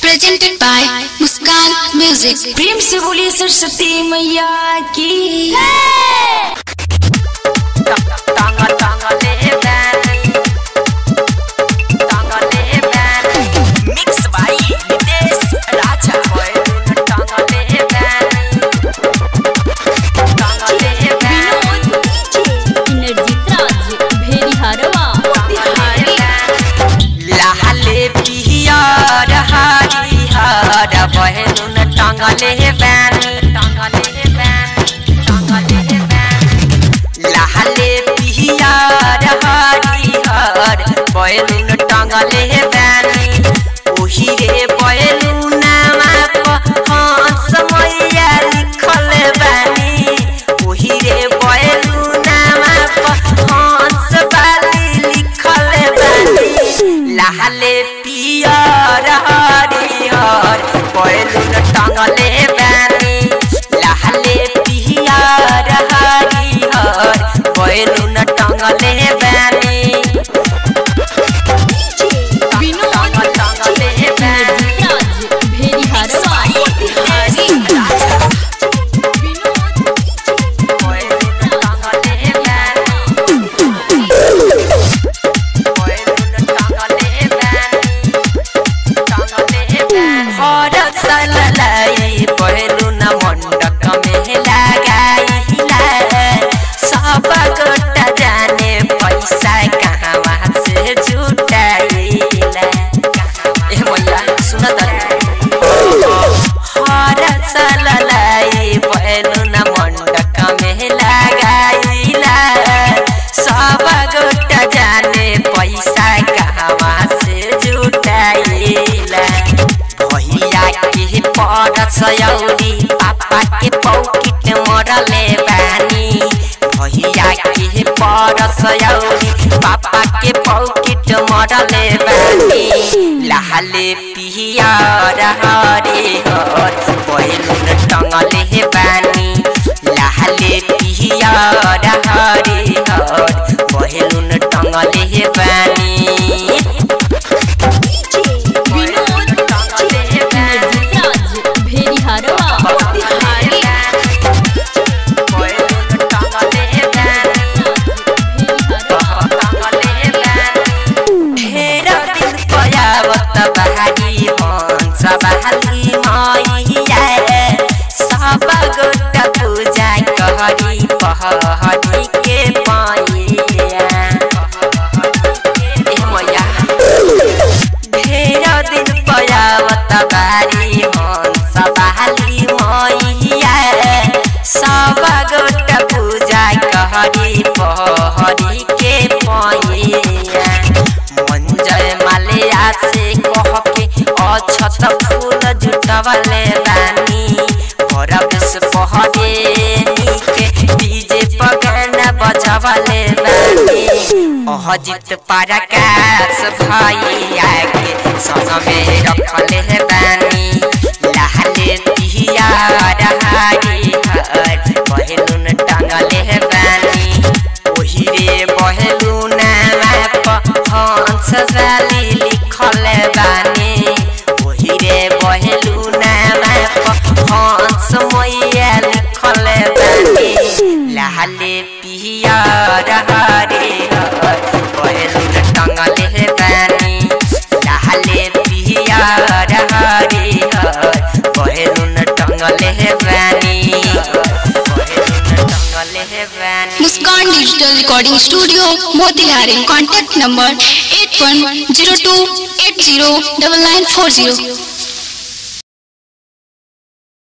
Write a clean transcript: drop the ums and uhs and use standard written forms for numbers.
presented by Muskan Music। प्रेम से बोलिए सरस्वती मैया की। टांगले बैनी लहले पिहियार हरिहर बैलून टांगले बैनी ओही रे बैलून हंस मैया लिखल बानी ओही रे बैलून हंस बाली लिखल बानी लहले पिहियार हरिहर बैलून टांगले बानी लहले पिहियार हरिहर बैलून टांगले बानी सयौरी पापा के पॉकेट मरले बानी भैया के पर सयौरी पापा के पॉकेट मरले बानी लहले पिहियार हरिहर बैलून टांगले बानी लहले पिहियार हरिहर बैलून टांगले बानी पहाड़ी के पाइया मैया ढेर दिन पयावत बारी हंस बहाली मैया सब गोट पूजा कहरी पहाड़ी के पाइया मंजय मालिया से कह के अछत फूल जुटवले बानी भरबस पहरे बजवले बानी अहजित पराकाश भैया के संग में रखले बानी लहले पिहियार हरिहर बैलून टांगले बानी ओही रे बैलून हंस बाली लिखल बानी ओही रे बैलून हंस मैया लिखल बानी लहले पिहियार हरिहर बैलून टांगले बानी लहले पिहियार हरिहर बैलून टांगले बानी Muskan digital recording studio Motihari. Contact number 8102809940।